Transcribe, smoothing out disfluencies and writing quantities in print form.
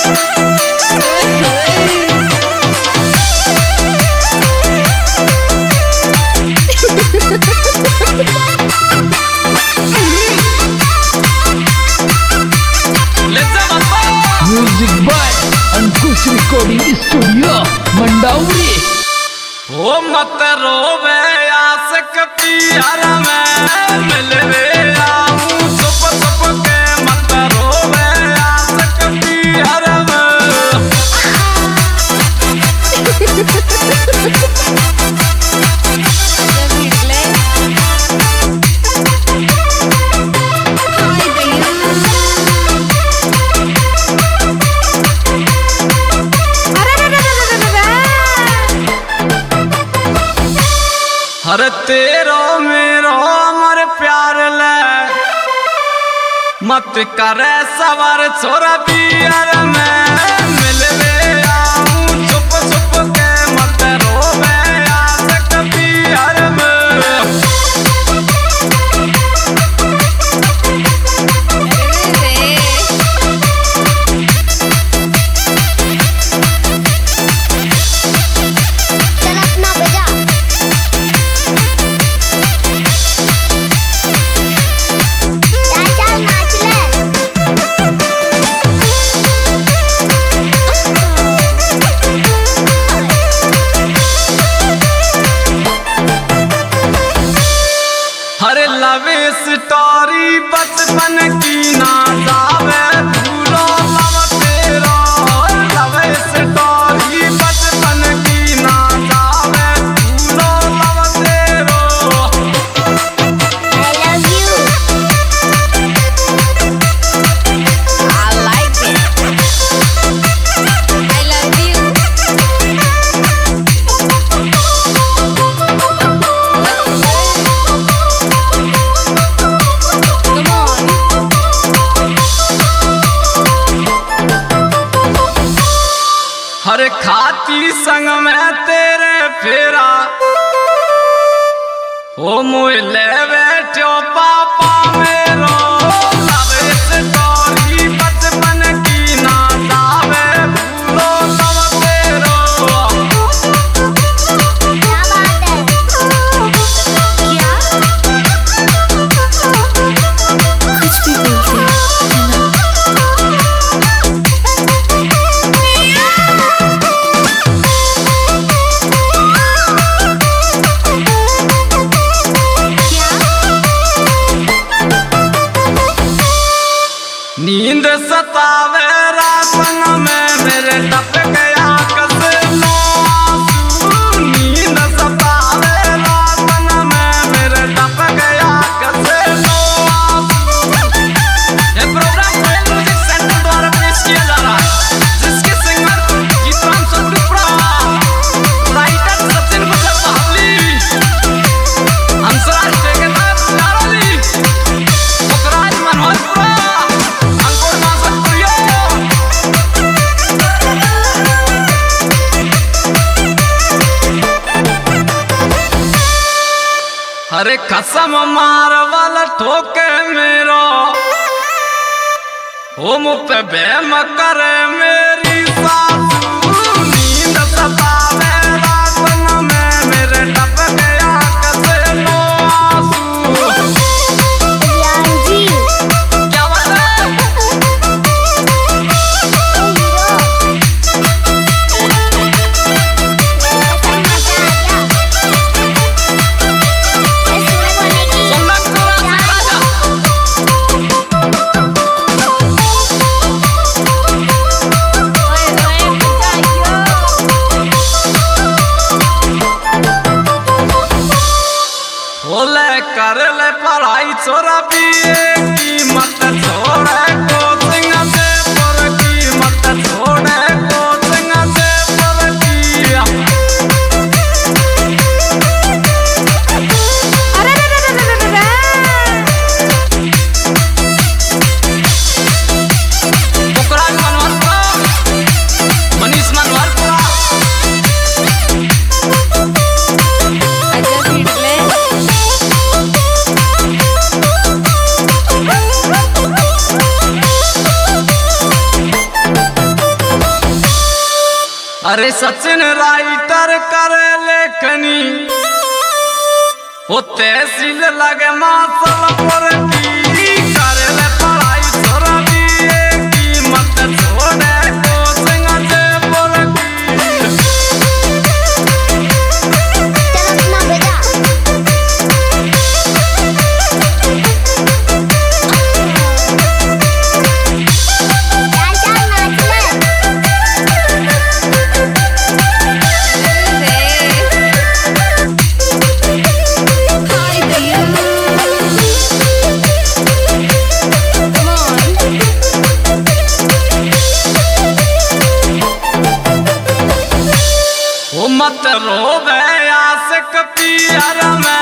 Music by Ankush recording studio Mandauri. ओ मत रोवे आशिक पियर में मिलवे आऊं सुप सुप के मत रोवे आशिक पियर में। हर तेरो मेरो अमर प्यार ले मत करे सवार छोरा पियर में मिलवे आऊं छुप छुप के मत रोवे आशिक पियर में। स्टोरी बचपन की ना जावे भूलो लव तेरो। लव स्टोरी बचपन की ना जावे भूलो लव तेरो। I love you. I like it. I love you. हर खाती संग में तेरे फेरा हो मुझे ले बैठो पापा मेरो। लव स्टोरी बचपन की ना जावे भूलो लव तेरो। क्या बात है? क्या? कुछ भी बोलते हैं। नींद सतावे रातन में मेरे टप गया कसनो आंसू। नींद सतावे रातन में मेरे टप गया कसनो आंसू। ये प्रोग्राम रोयल म्यूजिक सेंटर द्वारा पेश किया जा रहा है, जिसके सिंगर गीतराम संतुप्रा, राइटर सचिन गुजर बहाली, हंसराज ठेकेदार नाराली, मुकराज मनोहरपुरा, अरे कसम मार वाला ठोके मेरो हो मुँह पे बेम करे मेरी सासू। नींद सतावे रातन में मेरे टप गया कसनो आंसू। जी क्या बात है? कर ले पढ़ाई छोरा पिए की मत छोड़े कोचिंग से पर की मत छोड़े कोचिंग से पर की। मुकराज मनोहरपुरा, मनीष मनोहरपुरा, अरे सचिन राइटर करे लेखनी हो तहसील लगे मासलपुर की करे ले पढ़ाई छोरा दिए की मत छोड़े को सिंह से बोल चल अपना बेटा मत रोबे आशिक पियर में